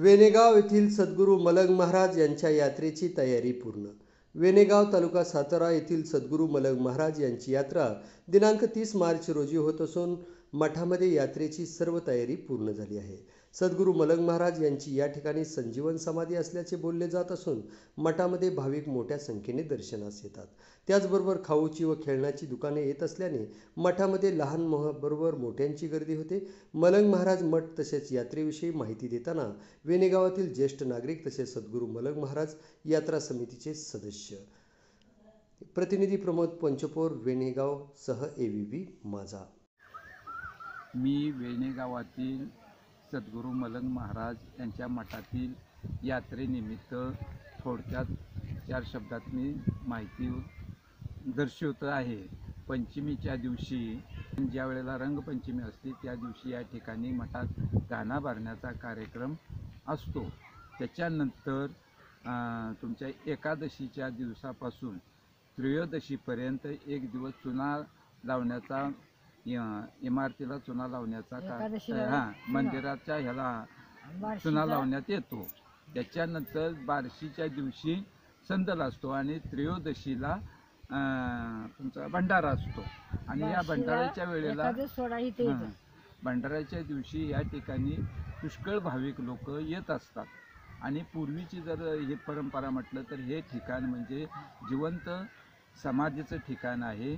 वेनेगाव येथील सद्गुरू मलंग महाराज यांच्या यात्रेची तयारी पूर्ण। वेनेगाव तालुका सातारा येथील सद्गुरू मलंग महाराज यांची यात्रा दिनांक 30 मार्च रोजी होत असून मठामध्ये यात्रेची सर्व तयारी पूर्ण झाली आहे। सद्गुरू मलंग महाराज यांची या ठिकाणी संजीवन समाधी असल्याचे बोलले जात असून मठामध्ये भाविक मोठ्या संख्येने दर्शनास येतात। त्याचबरोबर खाऊची व खेळण्याची दुकाने येत असल्याने मठामध्ये लहान बरोबर मोठ्यांची गर्दी होते। मलंग महाराज मठ तसेच यात्रेविषयी माहिती देताना वेनेगावातील ज्येष्ठ नागरिक तसेच सद्गुरू मलंग महाराज यात्रा समितीचे सदस्य प्रतिनिधी प्रमोद पंचपोर वेनेगाव सह AVP माझा। मी वेनेगावातील सद्गुरू मलंग महाराज यांच्या मठातील यात्रेनिमित्त थोडक्यात 4 शब्दात मी माहिती दर्शवत आहे। पंचमीच्या दिवशी ज्या वेळेला रंगपंचमी असते त्या दिवशी या ठिकाणी मठात गाणा भरण्याचा कार्यक्रम असतो। त्याच्यानंतर तुमच्या एकादशीच्या दिवसापासून त्रयोदशीपर्यंत एक दिवस चुना लावण्याचा इमारतीला चुना लावण्याचा मंदिराच्या ह्याला चुना लावण्यात येतो। त्याच्यानंतर बार्शीच्या दिवशी संदल असतो आणि त्रयोदशीला तुमचा भंडारा असतो। आणि या भंडाऱ्याच्या वेळेला भंडाऱ्याच्या दिवशी या ठिकाणी पुष्कळ भाविक लोक येत असतात। आणि पूर्वीची जर ही परंपरा म्हटलं तर हे ठिकाण म्हणजे जिवंत समाधीचं ठिकाण आहे।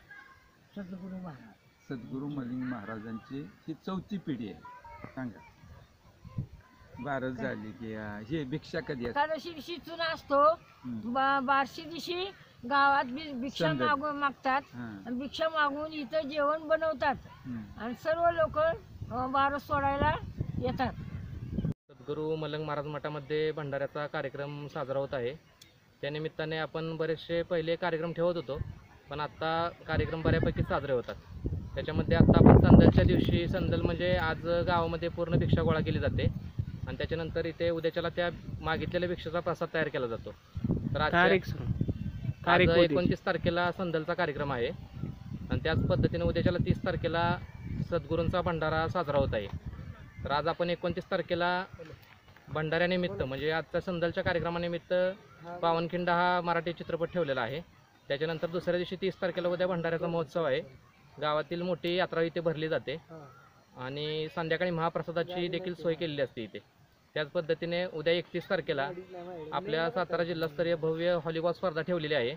सद्गुरू मलिंग महाराजांची ही 4थी पिढी आहे। सांगा बारस झाली की हे भिक्षा कधी एकादशी दिवशी चुना असतो, बार्शी दिवशी गावात भिक्षा मागतात, भिक्षा मागून इथं जेवण बनवतात आणि सर्व लोक बारस सोडायला येतात। सद्गुरू मलंग महाराज मठामध्ये भंडाऱ्याचा कार्यक्रम साजरा होत आहे। त्यानिमित्ताने आपण बरेचसे पहिले कार्यक्रम ठेवत होतो, पण आता कार्यक्रम बऱ्यापैकी साजरे होतात। त्याच्यामध्ये आता आपण संदलच्या दिवशी, संदल म्हणजे आज गावामध्ये पूर्ण भिक्षा गोळा केली जाते आणि त्याच्यानंतर इथे उद्याच्याला त्या मागितलेल्या भिक्षेचा प्रसाद तयार केला जातो। तर आज 29 तारखेला संदलचा कार्यक्रम आहे आणि त्याच पद्धतीने उद्याच्याला 30 तारखेला सद्गुरूंचा भंडारा साजरा होत आहे। तर आज आपण 29 तारखेला भंडाऱ्यानिमित्त म्हणजे आजच्या संदलच्या कार्यक्रमानिमित्त पावनखिंड हा मराठी चित्रपट ठेवलेला आहे। त्याच्यानंतर दुसऱ्या दिवशी 30 तारखेला उद्या भंडाऱ्याचा महोत्सव आहे। गावातील मोठी यात्रा इथे भरली जाते आणि संध्याकाळी महाप्रसादाची देखील सोय केलेली असते इथे। त्याच पद्धतीने उद्या 31 तारखेला आपल्या सातारा जिल्हास्तरीय भव्य व्हॉलीबॉल स्पर्धा ठेवलेली आहे।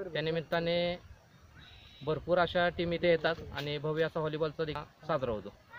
त्यानिमित्ताने भरपूर अशा टीम इथे येतात आणि भव्य असा व्हॉलीबॉलचा साजरा होतो।